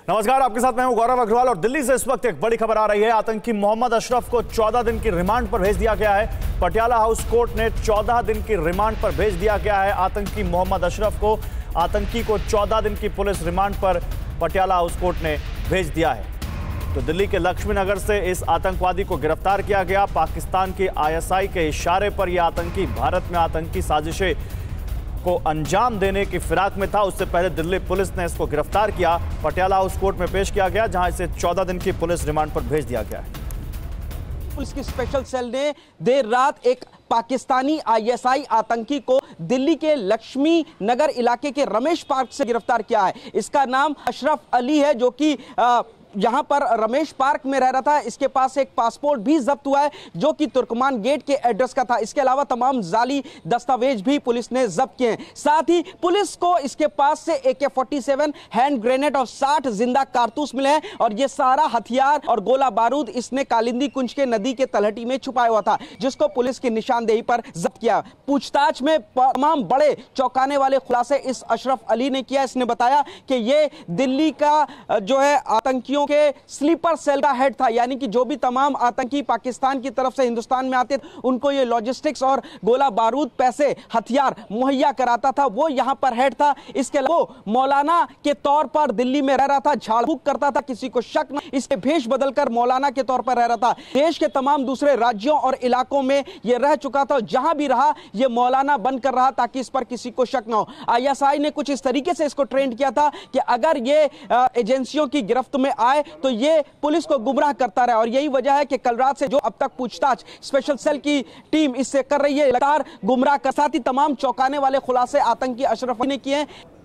नमस्कार, आपके साथ मैं हूं गौरव अग्रवाल और दिल्ली से इस वक्त एक बड़ी खबर आ रही है। आतंकी मोहम्मद अशरफ को 14 दिन की रिमांड पर भेज दिया गया है। पटियाला हाउस कोर्ट ने 14 दिन की रिमांड पर भेज दिया गया है आतंकी मोहम्मद अशरफ को। आतंकी को 14 दिन की पुलिस रिमांड पर पटियाला हाउस कोर्ट ने भेज दिया है। तो दिल्ली के लक्ष्मी नगर से इस आतंकवादी को गिरफ्तार किया गया। पाकिस्तान की ISI के इशारे पर यह आतंकी भारत में आतंकी साजिशें को अंजाम देने की फिराक में था। उससे पहले दिल्ली पुलिस ने इसको गिरफ्तार किया, पटियाला हाउस कोर्ट में पेश किया गया, जहां इसे 14 दिन की पुलिस रिमांड पर भेज दिया गया है। पुलिस की स्पेशल सेल ने देर रात एक पाकिस्तानी ISI आतंकी को दिल्ली के लक्ष्मी नगर इलाके के रमेश पार्क से गिरफ्तार किया है। इसका नाम अशरफ अली है, जो कि यहां पर रमेश पार्क में रह रहा था। इसके पास एक पासपोर्ट भी जब्त हुआ है, जो कि तुर्कमान गेट के एड्रेस का था। इसके अलावा तमाम जाली दस्तावेज भी पुलिस ने जब्त किए हैं। साथ ही पुलिस को इसके पास से AK-47 हैंड ग्रेनेड और 60 जिंदा कारतूस मिले हैं और यह सारा हथियार और गोला बारूद इसने कालिंदी कुंज के नदी के तलहटी में छुपाया हुआ था, जिसको पुलिस की निशानदेही पर जब्त किया। पूछताछ में तमाम बड़े चौंकाने वाले खुलासे इस अशरफ अली ने किया। इसने बताया कि यह दिल्ली का जो है आतंकियों के स्लीपर सेल का हेड था, यानी कि जो भी तमाम आतंकी पाकिस्तान की तरफ से हिंदुस्तान में आते उनको ये लॉजिस्टिक्स और गोला बारूद, पैसे, हथियार मुहैया कराता था, वो यहां पर हेड था। इसके अलावा मौलाना के तौर पर दिल्ली में रह रहा था, झाड़ फूक करता था, किसी को शक न, इसके भेष बदलकर मौलाना के तौर पर रह रहा था। देश के तमाम दूसरे राज्यों और इलाकों में यह रह चुका था, जहां भी रहा यह मौलाना बनकर रहा ताकि इस पर किसी को शक न हो। ISI ने कुछ इस तरीके से इसको ट्रेंड किया था कि अगर ये एजेंसियों की गिरफ्त में आए तो ये पुलिस को गुमराह करता रहा, और यही वजह है कि कल रात से जो अब तक पूछताछ स्पेशल सेल की टीम इससे कर रही है, लगातार गुमराह कर साथ ही तमाम चौंकाने वाले खुलासे आतंकी अशरफ ने किए हैं।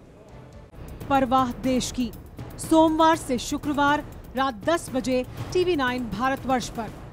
परवाह देश की, सोमवार से शुक्रवार रात 10 बजे TV9 भारतवर्ष पर।